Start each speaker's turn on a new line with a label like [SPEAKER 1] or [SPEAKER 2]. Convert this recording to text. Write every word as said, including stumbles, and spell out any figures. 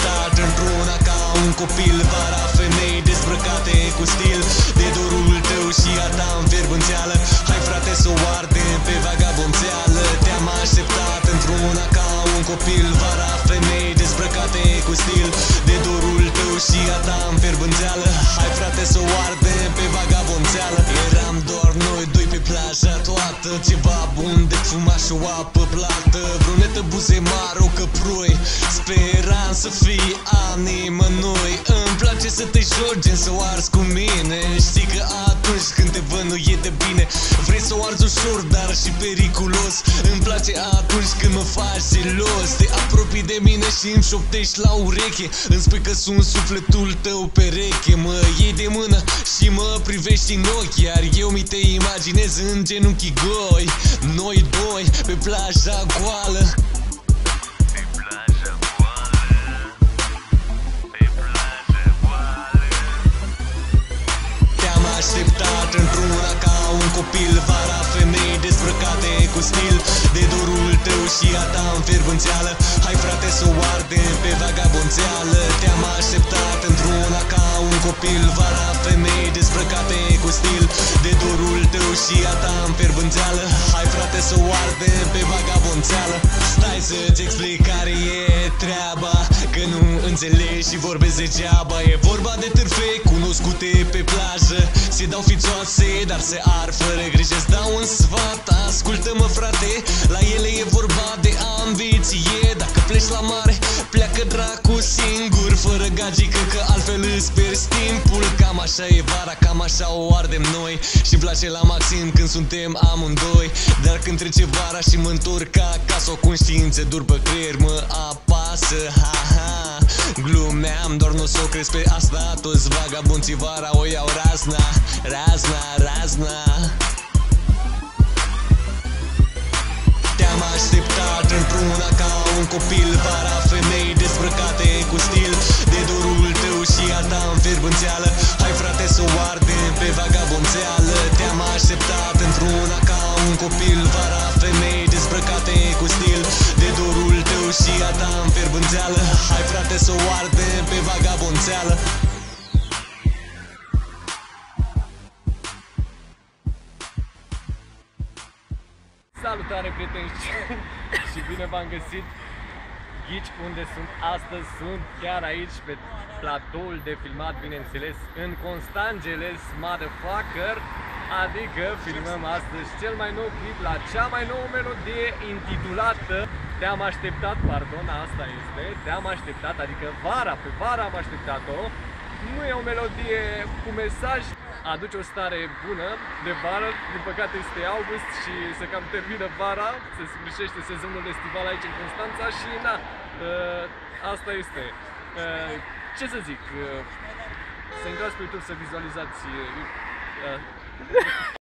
[SPEAKER 1] așteptat într-una ca un copil. Vara, femei dezbrăcate cu stil, de dorul tău și a ta în fierbânțeală. Hai frate să o ardem pe vagabonțeală. Te-am așteptat într-una ca un copil. Vara, femei dezbrăcate cu stil, de dorul tău și a ta în fierbânțeală. Hai frate să o ardem pe vagabonțeală. Eram doar noi doi pe plajă, toată ceva bun de fumat și o apă plată. Brunetă, buze mari, o căprui, speram să fii a nimănui. Îmi place să te joci, gen să o arzi cu mine. Știi că atunci când te văd nu e de bine. Vrei să o arzi ușor, dar și periculos. Îmi place atunci când mă faci gelos. Te apropii de mine și îmi șoptești la ureche. Îmi spui că sunt sufletul tău pereche. Mă iei de mână și mă privești în ochi, iar eu mi te imaginez în genunchii goi. Noi doi pe plaja goală. Așteptat într-una ca un copil. Vara, femei dezbrăcate cu stil, de dorul tău și a ta în fierbânțeală. Hai frate să o ardem pe vagabonțeală. Te-am așteptat într-una ca un copil. Vara, femei dezbrăcate cu stil, de dorul tău și a ta în fierbânțeală. Hai frate să o ardem pe vagabonțeală. Stai să-ți explic care e treaba, că nu înțelegi și vorbesc degeaba. E vorba de târfei cunoscute pe plajă. Se dau fițoase, dar se ar fără grijă. Îți dau un sfat, ascultă-mă frate. La ele e vorba de ambiție. Dacă pleci la mare, pleacă dracu singur, fără gagică, că altfel îți pierzi timpul. Cam așa e vara, cam așa o ardem noi. Și-mi place la maxim când suntem amândoi. Dar când trece vara și mă întorc acasă, o conștiință dur pe creier mă apasă. Ha, ha, glumeam, doar nu s-o crezi pe asta. Toți vagabonții vara o iau razna, razna, razna. Te-am așteptat într-una ca un copil. Vara, femei dezbrăcate cu stil, de dorul tău și a ta în fierbânțeală. Hai frate să o ardem pe vagabonțeală. Te-am așteptat într-una ca un copil. Vara, femei dezbrăcate cu stil, de dorul tău și a ta în fierbânțeală. Hai frate să o ardem pe vagabonțeală.
[SPEAKER 2] Salutare prieteni și bine v-am găsit. Ghici unde sunt astăzi? Sunt chiar aici pe platoul de filmat, bineînțeles, în Constangeles, motherfucker. Adică filmăm astăzi cel mai nou clip la cea mai nouă melodie intitulată Te-am așteptat, pardon, asta este Te-am așteptat, adică vara, pe vara am așteptat-o. Nu e o melodie cu mesaj, aduce o stare bună de vară. Din păcate este august și se cam termină vara, se sfârșește sezonul estival aici în Constanța și na, asta este. Ce să zic, să intrați pe YouTube să vizualizați